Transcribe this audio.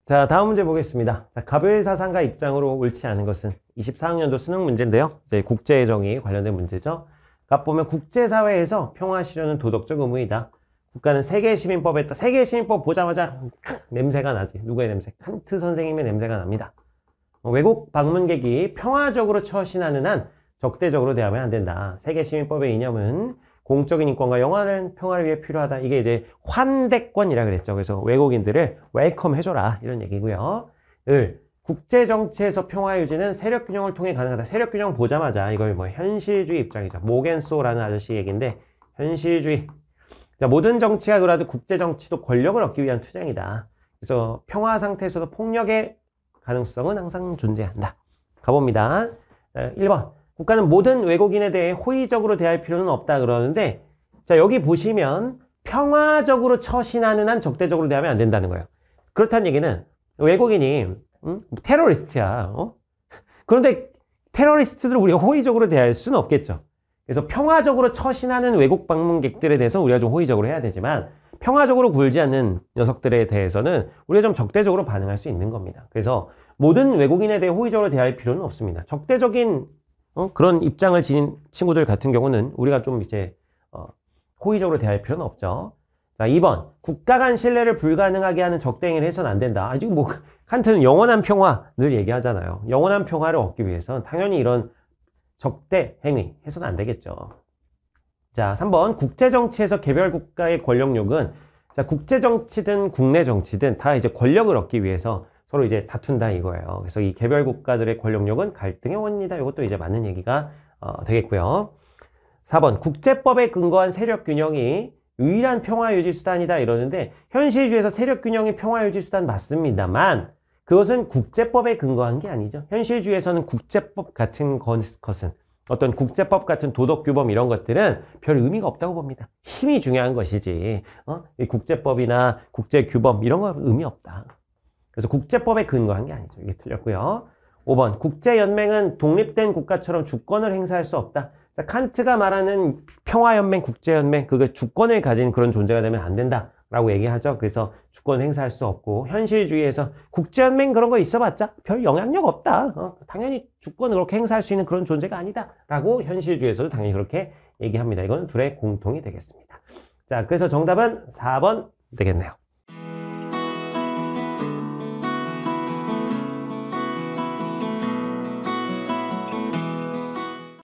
자, 다음 문제 보겠습니다. 자, 가별사상가 입장으로 옳지 않은 것은 24학년도 수능 문제인데요. 이제 국제정의 관련된 문제죠. 각 보면 국제사회에서 평화 실현은 도덕적 의무이다. 국가는 세계시민법에 따라 세계시민법 보자마자 냄새가 나지. 누구의 냄새? 칸트 선생님의 냄새가 납니다. 외국 방문객이 평화적으로 처신하는 한 적대적으로 대하면 안 된다. 세계시민법의 이념은 공적인 인권과 영원한 평화를 위해 필요하다. 이게 이제 환대권이라 그랬죠. 그래서 외국인들을 웰컴 해줘라. 이런 얘기고요. 국제정치에서 평화 유지는 세력균형을 통해 가능하다. 세력균형 보자마자 이걸 뭐 현실주의 입장이죠. 모겐소라는 아저씨 얘기인데 현실주의. 자, 모든 정치가 그래도 국제정치도 권력을 얻기 위한 투쟁이다. 그래서 평화 상태에서도 폭력의 가능성은 항상 존재한다. 가봅니다. 1번. 국가는 모든 외국인에 대해 호의적으로 대할 필요는 없다 그러는데, 자, 여기 보시면 평화적으로 처신하는 한 적대적으로 대하면 안 된다는 거예요. 그렇다는 얘기는 외국인이 테러리스트야. 그런데 테러리스트들을 우리가 호의적으로 대할 수는 없겠죠. 그래서 평화적으로 처신하는 외국 방문객들에 대해서 우리가 좀 호의적으로 해야 되지만 평화적으로 굴지 않는 녀석들에 대해서는 우리가 좀 적대적으로 반응할 수 있는 겁니다. 그래서 모든 외국인에 대해 호의적으로 대할 필요는 없습니다. 적대적인 그런 입장을 지닌 친구들 같은 경우는 우리가 좀 이제 호의적으로 대할 필요는 없죠. 자, 2번. 국가 간 신뢰를 불가능하게 하는 적대 행위를 해서는 안 된다. 지금 뭐 칸트는 영원한 평화 늘 얘기하잖아요. 영원한 평화를 얻기 위해서는 당연히 이런 적대 행위 해서는 안 되겠죠. 자, 3번. 국제정치에서 개별 국가의 권력욕은, 자, 국제정치든 국내 정치든 다 이제 권력을 얻기 위해서 서로 이제 다툰다 이거예요. 그래서 이 개별 국가들의 권력욕은 갈등의 원인이다. 이것도 이제 맞는 얘기가 되겠고요. 4번. 국제법에 근거한 세력균형이 유일한 평화유지 수단이다 이러는데, 현실주의에서 세력균형이 평화유지 수단 맞습니다만 그것은 국제법에 근거한 게 아니죠. 현실주의에서는 국제법 같은 것은, 어떤 국제법 같은 도덕규범 이런 것들은 별 의미가 없다고 봅니다. 힘이 중요한 것이지 이 국제법이나 국제규범 이런 거 의미 없다. 그래서 국제법에 근거한 게 아니죠. 이게 틀렸고요. 5번. 국제연맹은 독립된 국가처럼 주권을 행사할 수 없다. 자, 칸트가 말하는 평화연맹, 국제연맹, 그게 주권을 가진 그런 존재가 되면 안 된다라고 얘기하죠. 그래서 주권 행사할 수 없고, 현실주의에서 국제연맹 그런 거 있어봤자 별 영향력 없다. 당연히 주권을 그렇게 행사할 수 있는 그런 존재가 아니다라고 현실주의에서도 당연히 그렇게 얘기합니다. 이건 둘의 공통이 되겠습니다. 자, 그래서 정답은 4번 되겠네요.